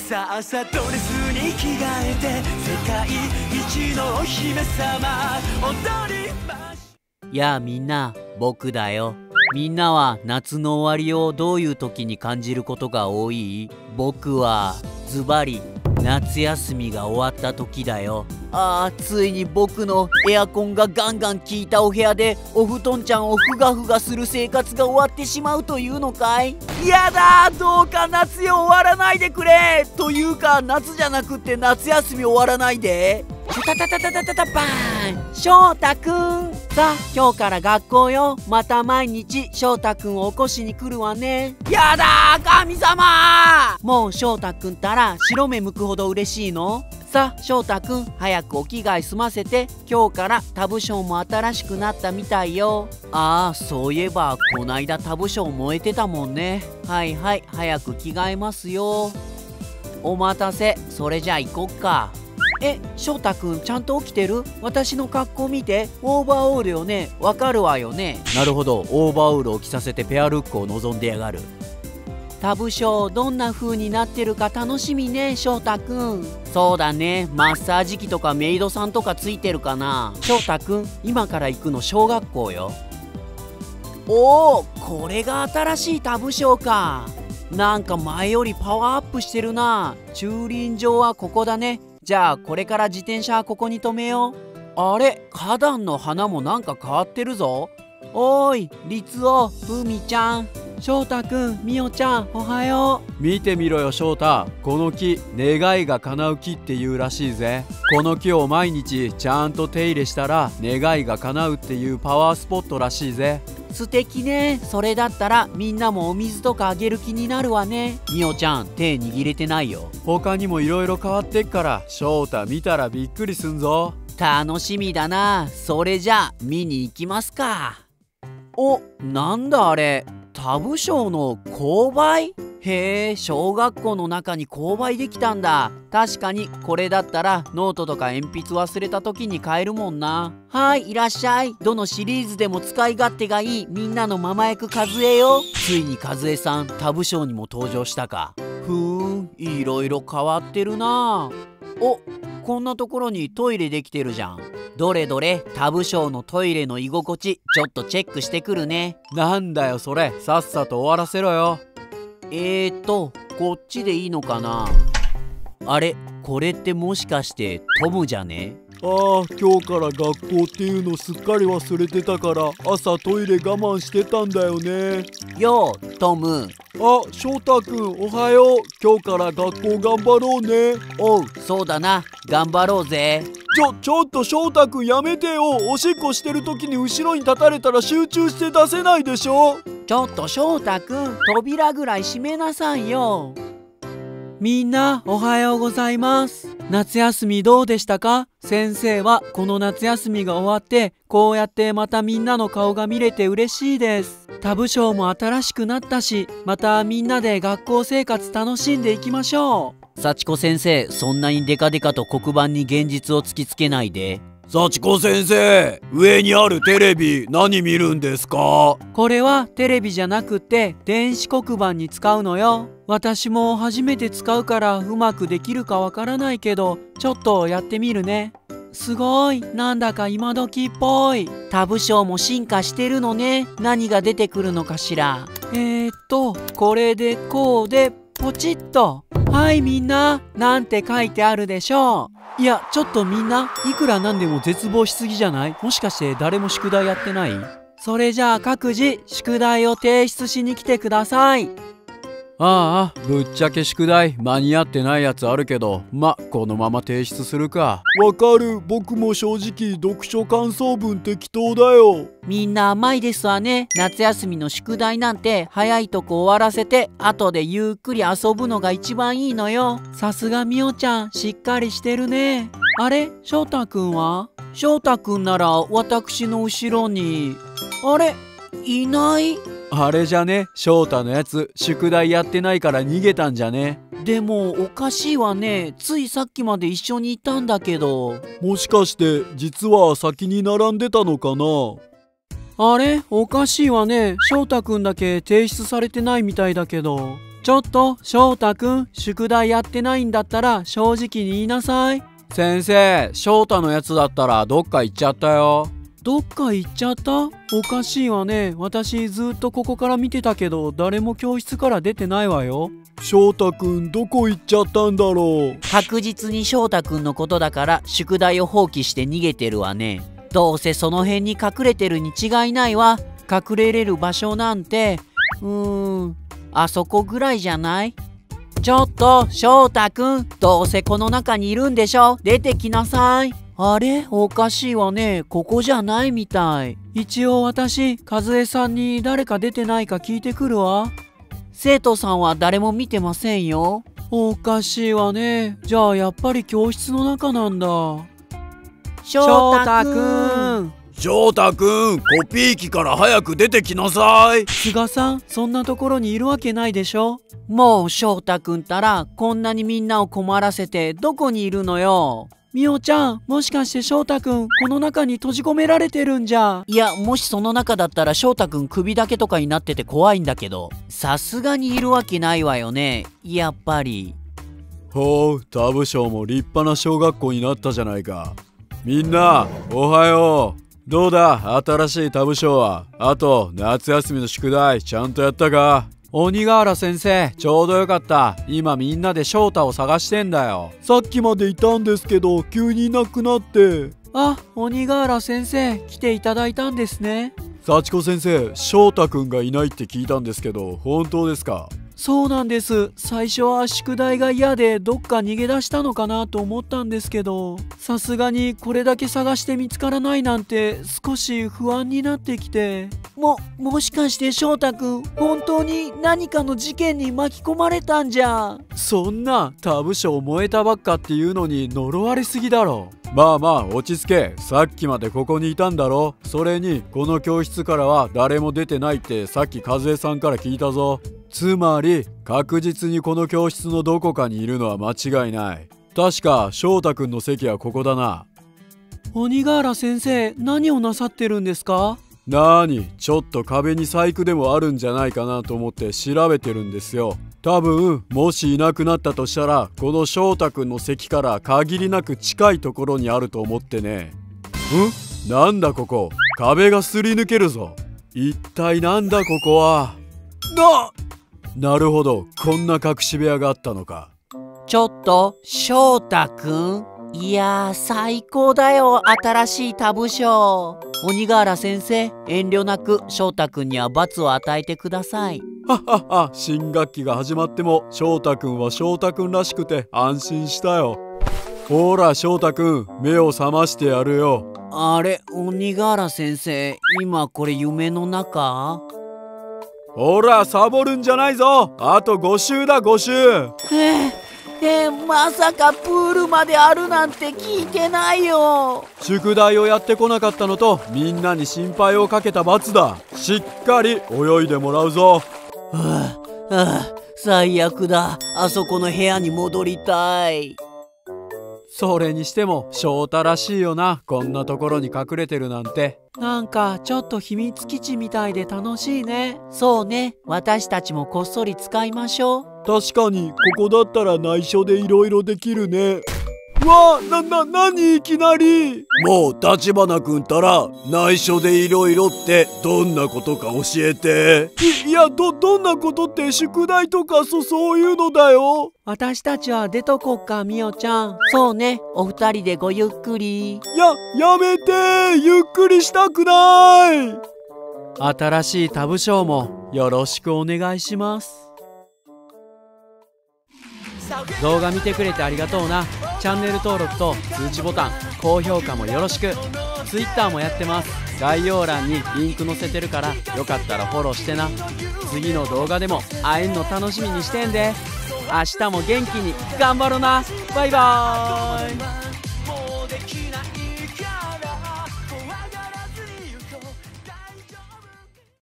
さあさドレスに着替えて世界一のお姫様踊りまし。 やあみんな、僕だよ。みんなは夏の終わりをどういう時に感じることが多い？僕はズバリ夏休みが終わった時だよ。ついに僕のエアコンがガンガン効いたお部屋でお布団ちゃんをふがふがする生活が終わってしまうというのかい？やだ、どうか夏よ終わらないでくれ。というか夏じゃなくって夏休み終わらないで。タタタタタタタバーン。翔太くん、さあ今日から学校よ。また毎日翔太くんを起こしに来るわね。やだ神様。もう翔太くんたら白目向くほど嬉しいの？さあ翔太くん、早くお着替え済ませて。今日からタブショーも新しくなったみたいよ。そういえばこないだタブショー燃えてたもんね。はいはい、早く着替えますよ。お待たせ。それじゃあ行こっか。翔太くんちゃんと起きてる？私の格好見て。オーバーオールよね。わかるわよね。なるほど、オーバーオールを着させてペアルックを望んでやがる。タブショーどんな風になってるか楽しみね、翔太くん。そうだね、マッサージ機とかメイドさんとかついてるかな。翔太くん、今から行くの小学校よ。これが新しいタブショーか。なんか前よりパワーアップしてるな。駐輪場はここだね。じゃあこれから自転車はここに止めよう。あれ、花壇の花もなんか変わってるぞ。おーい、律夫、ふみちゃん、翔太くん、みおちゃん、おはよう。 見てみろよ翔太、この木願いが叶う木っていうらしいぜ。この木を毎日ちゃんと手入れしたら願いが叶うっていうパワースポットらしいぜ。 素敵ね。それだったらみんなもお水とかあげる気になるわね。みおちゃん手握れてないよ。 他にもいろいろ変わってっから翔太見たらびっくりすんぞ。 楽しみだな。それじゃあ見に行きますか。なんだあれ、タブショーの購買？へえ、小学校の中に購買できたんだ。確かにこれだったらノートとか鉛筆忘れた時に買えるもんな。はい、いらっしゃい。どのシリーズでも使い勝手がいいみんなのママ役和江よ。ついに和江さんタブショーにも登場したか。いろいろ変わってるな。こんなところにトイレできてるじゃん。どれどれ、タブショーのトイレの居心地ちょっとチェックしてくるね。 なんだよそれ、さっさと終わらせろよ。 こっちでいいのかな。あれ、これってもしかしてトムじゃね？ 今日から学校っていうのすっかり忘れてたから朝トイレ我慢してたんだよね。 ようトム。 翔太くんおはよう。今日から学校頑張ろうね。 おう、そうだな、頑張ろうぜ。 ちょっと翔太くんやめてよ。おしっこしてる時に後ろに立たれたら集中して出せないでしょ。 ちょっと翔太くん、扉ぐらい閉めなさいよ。みんなおはようございます。夏休みどうでしたか？先生はこの夏休みが終わってこうやってまたみんなの顔が見れて嬉しいです。タブショーも新しくなったし、またみんなで学校生活楽しんでいきましょう。幸子先生、そんなにデカデカと黒板に現実を突きつけないで。 幸子先生、上にあるテレビ何見るんですか？ これはテレビじゃなくて電子黒板に使うのよ。私も初めて使うからうまくできるかわからないけど、ちょっとやってみるね。すごい、なんだか今時っぽい。タブショーも進化してるのね。何が出てくるのかしら。これでこうでポチッと。はいみんな、なんて書いてあるでしょう。いや、ちょっとみんないくらなんでも絶望しすぎじゃない？もしかして誰も宿題やってない？それじゃあ各自宿題を提出しに来てください。 ぶっちゃけ宿題間に合ってないやつあるけど、このまま提出するか。わかる。僕も正直読書感想文適当だよ。 みんな甘いですわね。夏休みの宿題なんて早いとこ終わらせて後でゆっくり遊ぶのが一番いいのよ。さすがみおちゃん、しっかりしてるね。あれ、翔太くんは？翔太くんなら私の後ろに。あれ、いない。 あれじゃね、翔太のやつ宿題やってないから逃げたんじゃね。 でもおかしいわね。ついさっきまで一緒にいたんだけど。 もしかして実は先に並んでたのかな。 あれ、おかしいわね。翔太くんだけ提出されてないみたいだけど。 ちょっと翔太くん、宿題やってないんだったら正直に言いなさい。先生、翔太のやつだったらどっか行っちゃったよ。どっか行っちゃった？おかしいわね。私ずっとここから見てたけど誰も教室から出てないわよ。翔太くんどこ行っちゃったんだろう。 確実に翔太くんのことだから宿題を放棄して逃げてるわね。どうせその辺に隠れてるに違いないわ。隠れれる場所なんてあそこぐらいじゃない？ちょっと翔太くん、どうせこの中にいるんでしょ。出てきなさい。あれ、おかしいわね。ここじゃないみたい。一応私、和江さんに誰か出てないか聞いてくるわ。生徒さんは誰も見てませんよ。おかしいわね。じゃあやっぱり教室の中なんだ。翔太くん。 翔太くん、コピー機から早く出てきなさい。 菅さん、そんなところにいるわけないでしょ。もう翔太くんったらこんなにみんなを困らせてどこにいるのよ。みおちゃん、もしかして翔太くんこの中に閉じ込められてるんじゃ。いや、もしその中だったら翔太くん首だけとかになってて怖いんだけど、さすがにいるわけないわよね、やっぱり。 ほう、他部長も立派な小学校になったじゃないか。みんなおはよう。どうだ新しい他部長は。あと夏休みの宿題ちゃんとやったか？鬼ヶ原先生、ちょうどよかった。今みんなで翔太を探してんだよ。さっきまでいたんですけど急にいなくなって。 あ、鬼ヶ原先生、来ていただいたんですね。 幸子先生、翔太くんがいないって聞いたんですけど本当ですか？ そうなんです。最初は宿題が嫌でどっか逃げ出したのかなと思ったんですけど、さすがにこれだけ探して見つからないなんて少し不安になってきて。もしかして翔太くん本当に何かの事件に巻き込まれたんじゃ。 そんな他部署燃えたばっかっていうのに呪われすぎだろ。まあまあ落ち着け。さっきまでここにいたんだろ。それにこの教室からは誰も出てないってさっき和江さんから聞いたぞ。つまり確実にこの教室のどこかにいるのは間違いない。確か翔太くんの席はここだな。 鬼ヶ原先生、何をなさってるんですか？ ちょっと壁に細工でもあるんじゃないかなと思って調べてるんですよ。多分もしいなくなったとしたらこの翔太くんの席から限りなく近いところにあると思ってね。なんだここ、壁がすり抜けるぞ。一体なんだここは。なるほど、こんな隠し部屋があったのか。 ちょっと翔太くん、いやー最高だよ、新しい他部署。鬼ヶ原先生、遠慮なく翔太くんには罰を与えてください。 ははは、新学期が始まっても翔太くんは翔太くんらしくて安心したよ。ほら翔太くん、目を覚ましてやるよ。 あれ、鬼ヶ原先生、今これ夢の中？ ほらサボるんじゃないぞ。あと5周だ、5周。 まさかプールまであるなんて聞いてないよ。 宿題をやってこなかったのとみんなに心配をかけた罰だ。しっかり泳いでもらうぞ。 最悪だ。あそこの部屋に戻りたい。 それにしても翔太らしいよな、こんなところに隠れてるなんて。 なんかちょっと秘密基地みたいで楽しいね。そうね、私たちもこっそり使いましょう。 確かにここだったら内緒でいろいろできるね。わあ、何いきなり。もう立花くんたら内緒でいろいろってどんなことか教えて。いや、どんなことって宿題とかそういうのだよ。 私たちは出とこっか、みおちゃん。そうね、お二人でごゆっくり。 やめて、ゆっくりしたくない。新しい他部長もよろしくお願いします。動画見てくれてありがとうな。チャンネル登録と通知ボタン、高評価もよろしく。 Twitter もやってます。概要欄にリンク載せてるからよかったらフォローしてな。次の動画でも会えんの楽しみにしてんで。明日も元気に頑張ろな。バイバーイ。